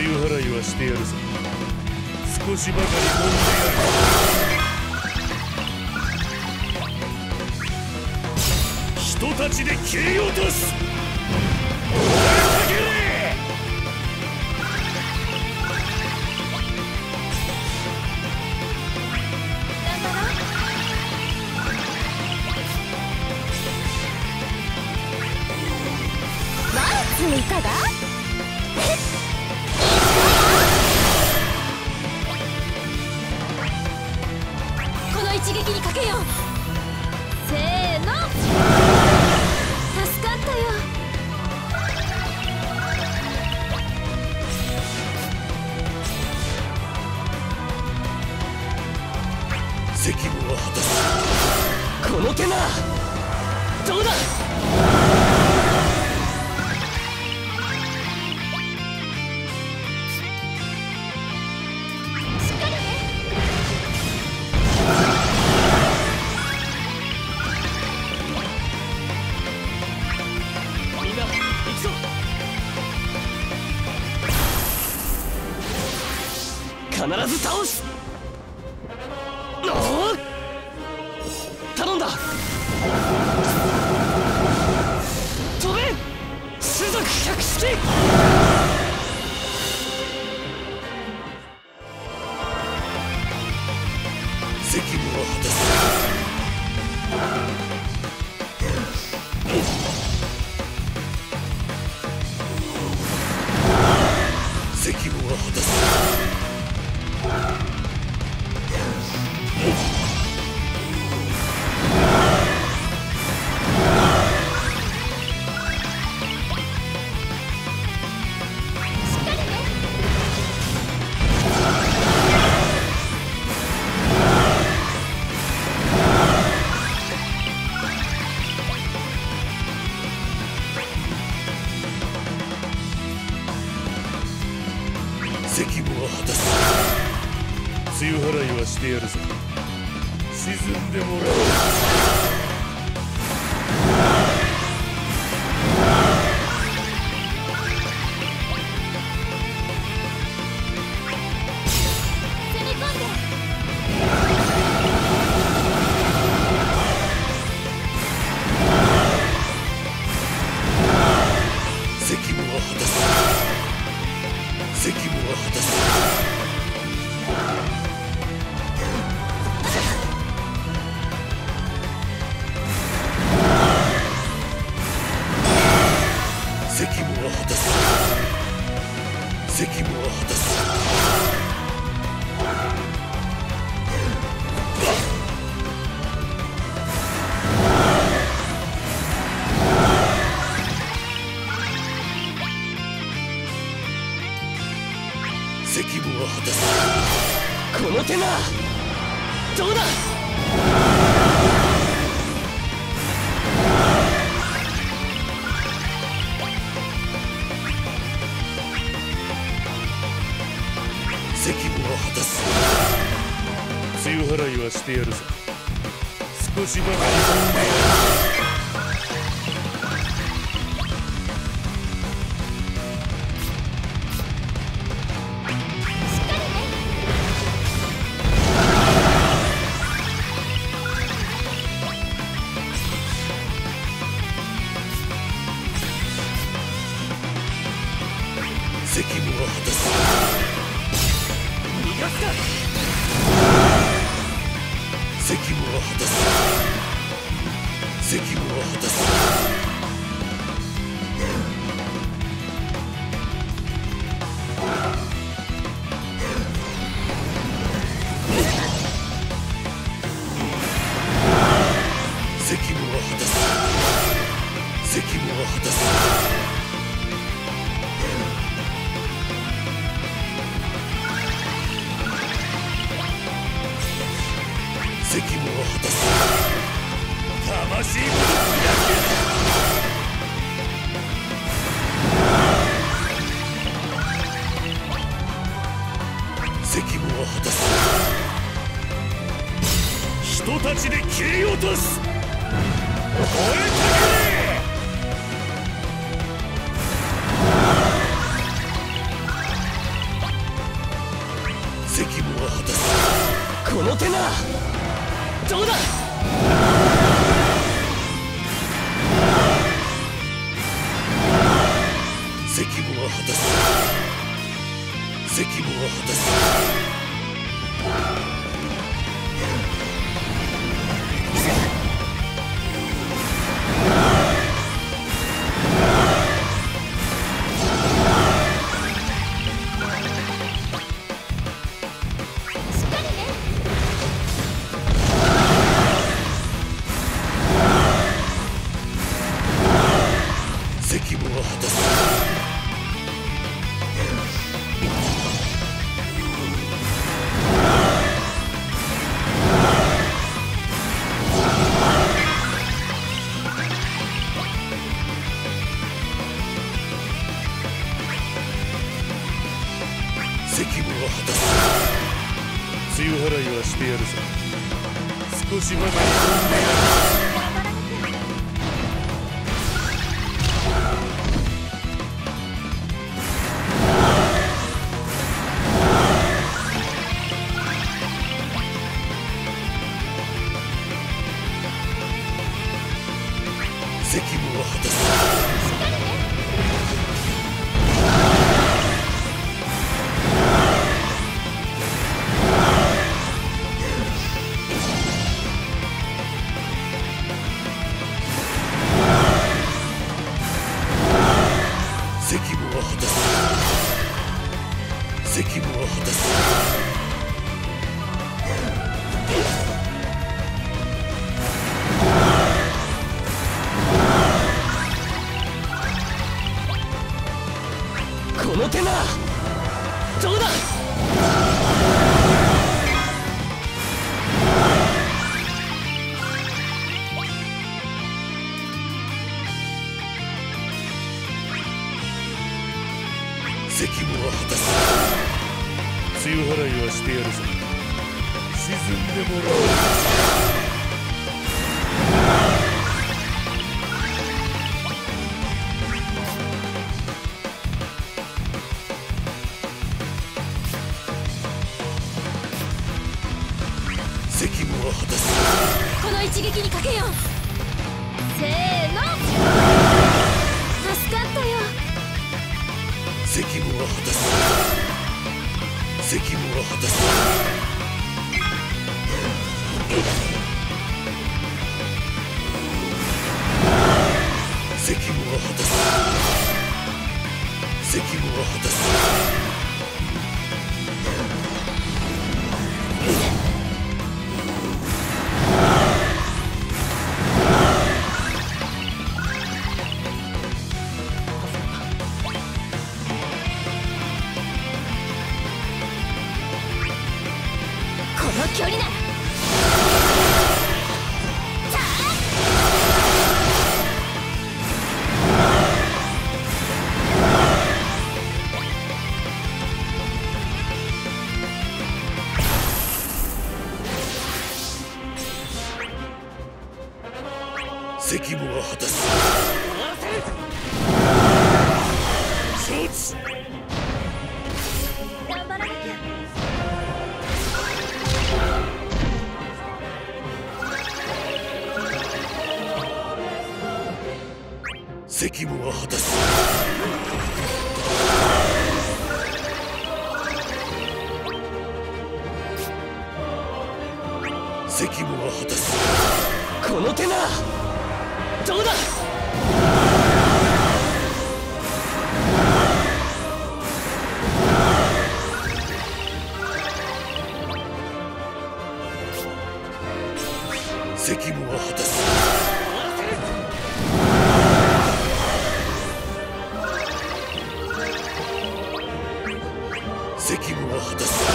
梅雨払いはしてやるぞ。少しばかり揉んでやる。人たちで切り落とす。燃えたけれ。 いかが？この一撃にかけよう。せーの。助かったよ。 責務を果たす。 この手な。どうだ。必ず倒す。頼んだ。飛べ種族百式。 責務を果たす。責務を果たす。責務を果たす。梅雨払いはしてやるぞ。沈んでもらおう。 攻め込んで。 責務を果たす。責務を果たす。責務を果たす。責務を果たす。責務を果たす。 この手な。どうだ。 責務を果たす。梅雨払いはしてやるぞ。少しばかり揉んでやる。責務を果たす。 逃がすか。 責務を果たす。責務を果たす。責務を果たす。責務を果たす。責務を果たす。魂ブロックだけ。責務を果たす。人たちで切り落とす。燃えたけれ。 責務は果たす。責務は果たす。梅雨払いはしてやるぞ。少しばかり飛んでやる。責務は果たす。責務は果たす。責務は果たす。 この手ならどうだ。 責務は果たす。梅雨払いはしてやるぞ。沈んでもらおう。責務は果たす。 この一撃にかけよう。せーの。助かったよ。 責務は果たす。責務は果たす。責務は果たす。責務は果たす。 この距離なら責務は果たす。承知。 頑張らなきゃ。 責務は果たす。責務は果たす。 この手ならどうだ。 責務は果たす。責務は果たす。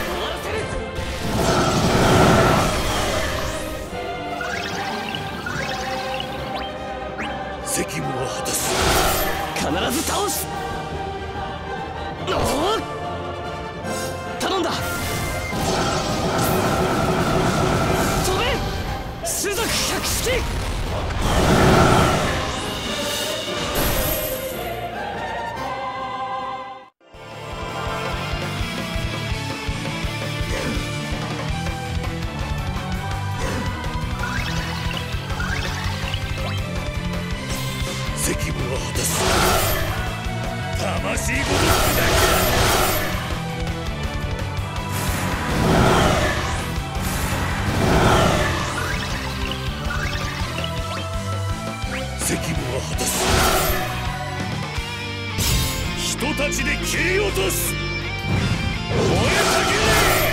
責務は果たす。 必ず倒す。頼んだ。飛べ種族百式。 責務は果たす。 魂ごと砕く。責務は果たす。人たちで切り落とす。燃えたぎれ。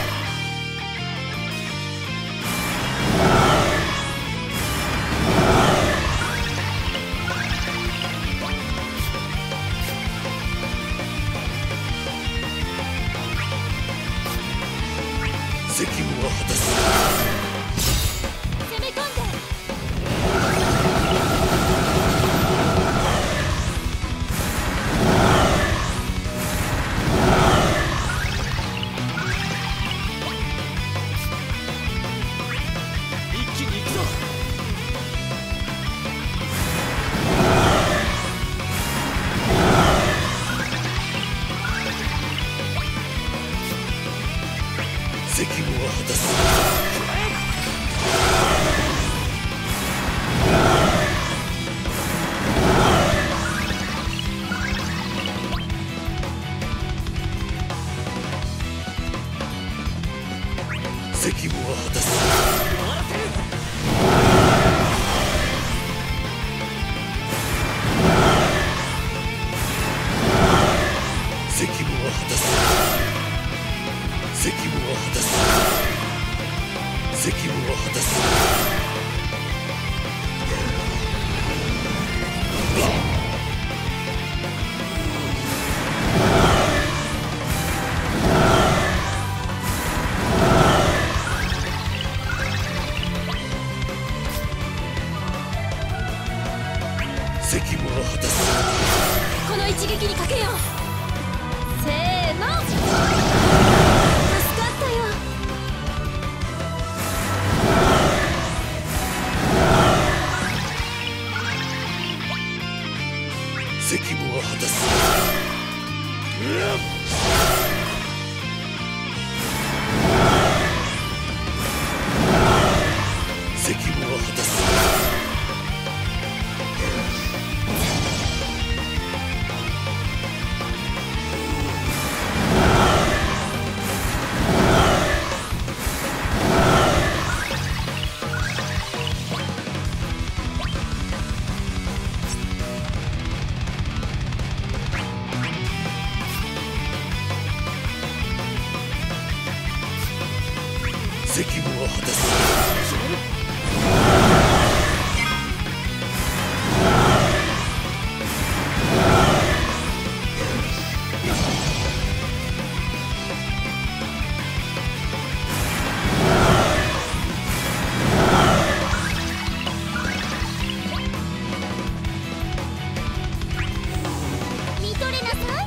責務は果たす。 攻め込んで。 一気に行くぞ。 責務は果たす。責務は果たす。 終わらせる。 責務は果たす。責務は果たす。責務は果たす。責務は果たす。 この一撃にかけよう。せーの。助かったよ。 責務は果たす。責務は果たす。責務は果たす。 見とれなさい。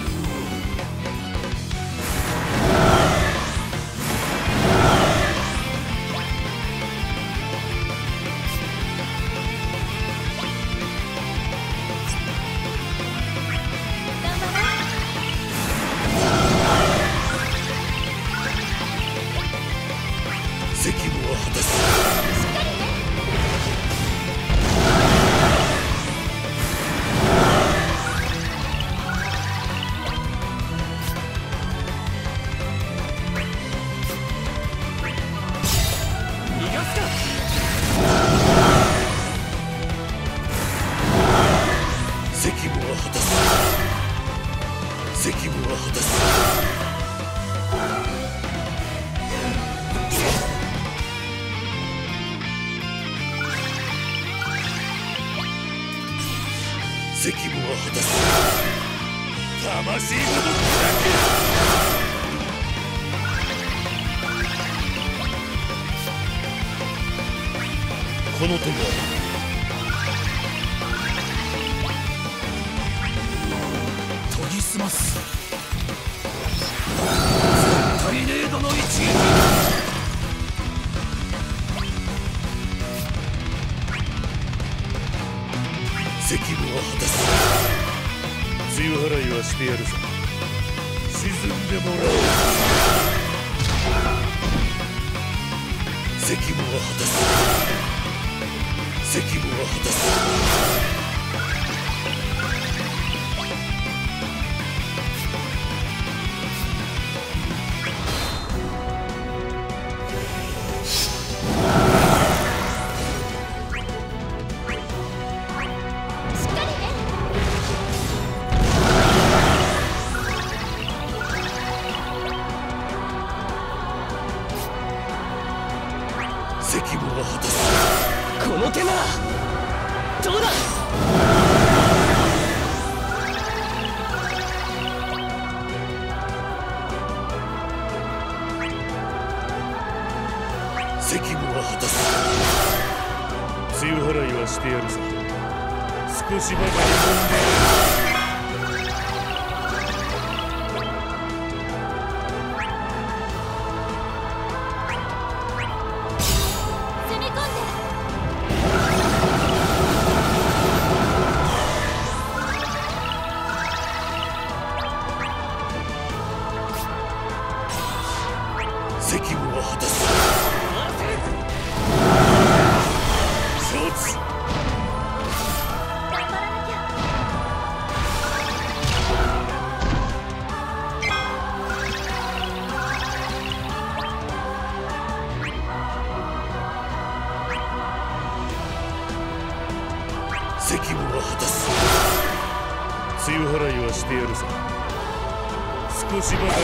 責務は果たす。 逃がすか。 責務は果たす。責務は果たす。責務は果たす。魂ごと砕け。この手が研ぎ澄ます絶対レードの一撃。 責務は果たす。梅雨払いはしてやるさ。沈んでもらおう。責務は果たす。責務は果たす。 少しばかり飛んでやる。 攻め込んで。 責務は果たす。承知。 頑張らなきゃ。 責務は果たす。梅雨払いはしてやるさ。少しばかり飛んでやる。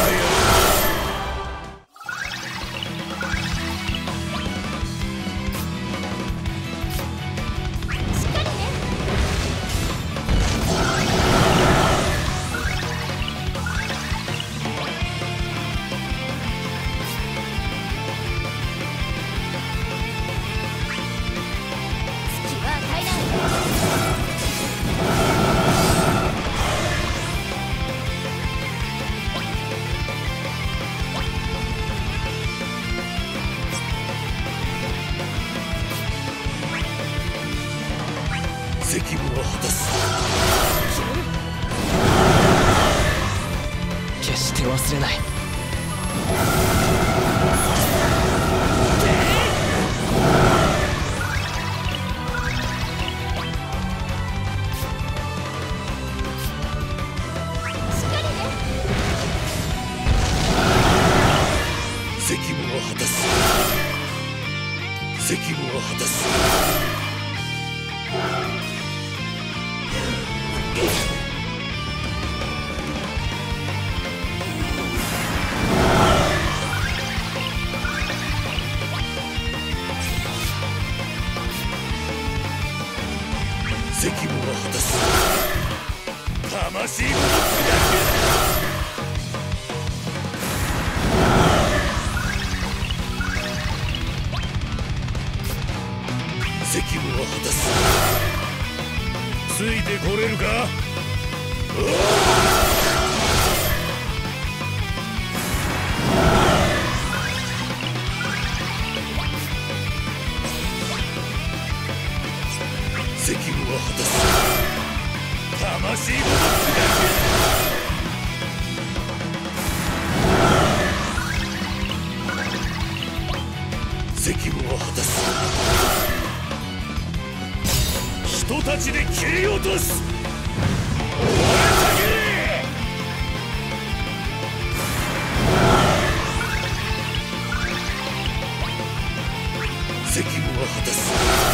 責務は果たす。 決して忘れない。 責務は果たす。責務は果たす。責務は果たす。魂ごと砕く。責務は果たす。ついてこれるか。責務は果たす。魂ごと砕く。責務は果たす。人たちで切り落とす。燃えたけれ。責務は果たす。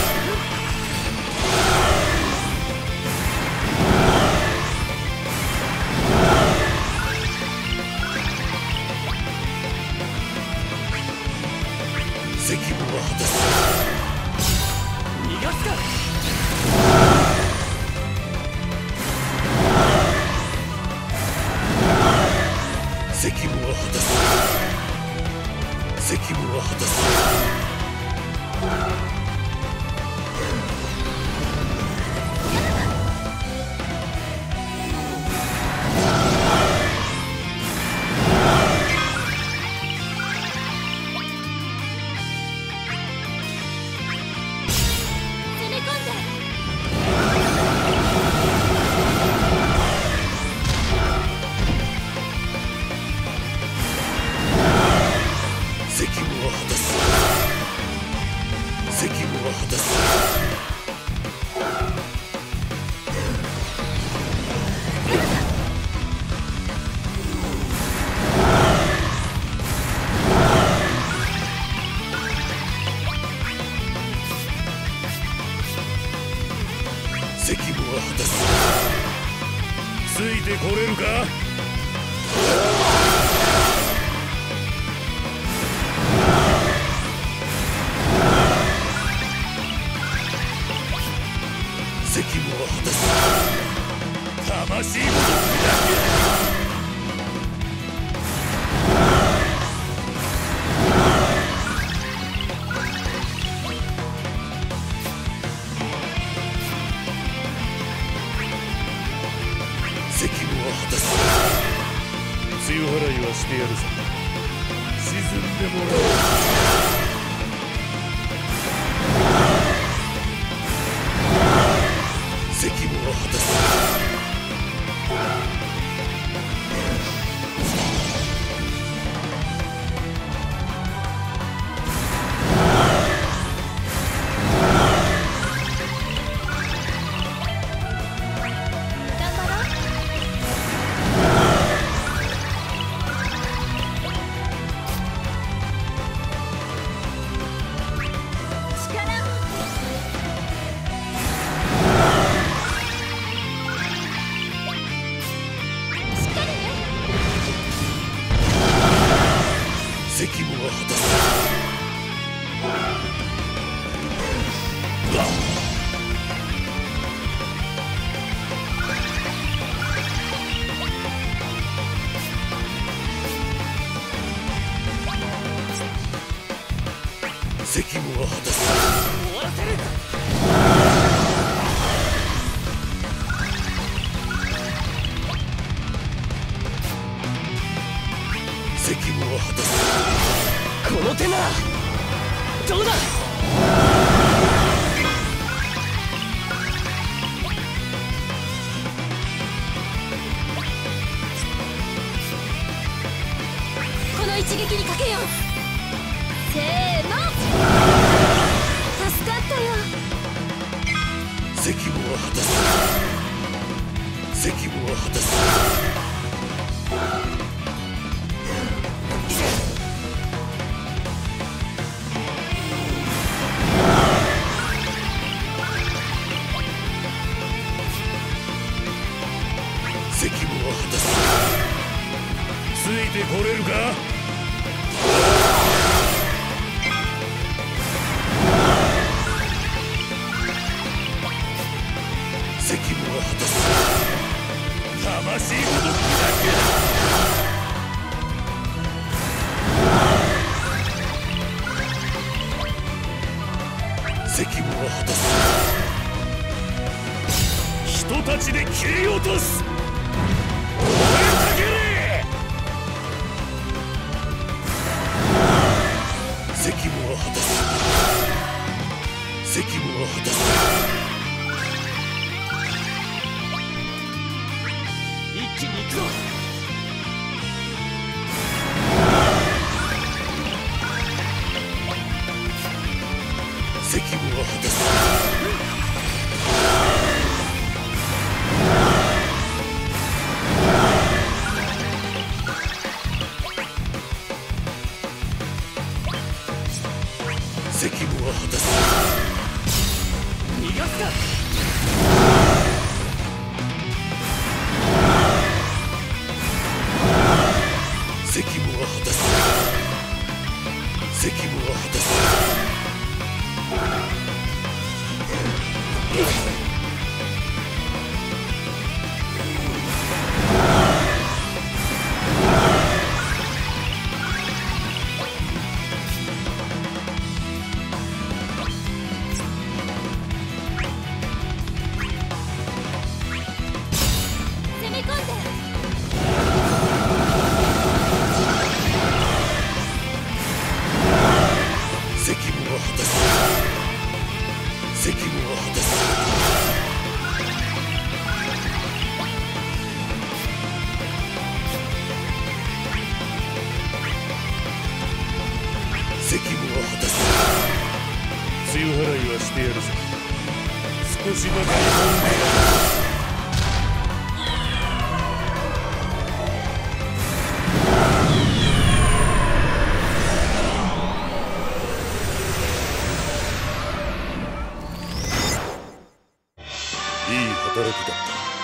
責務は果たす。 逃がすか。 責務は果たす。責務は果たす。責務は果たす。責務は果たす。責務は果たす。ついてこれるか。責務は果たす。魂ごと砕く。 たす。強払いはしてやるぞ。沈んでもらおう。責務を果たす。責務を果たす。責務を果たす。 終わらせる。 責務を果たす。 この手ならどうだ。 この一撃にかけよう。せーの。助かったよ。 責務を果たす。責務を果たす。責務を果たす。ついてこれるか。責務を果たす。魂ごときだけだ。責務を果たす。人たちで切り落とす。責務を果たす。責務を果たす。 一気に行くぞ。 責務を果たす。責務を果たす。 逃がすか。 責務を果たす。責務を果たす。 攻め込んで。 責務を果たす。責務を果たす。責務を果たす。強払いはしてやるぞ。少しばかり飲んでやる。いい働きだった。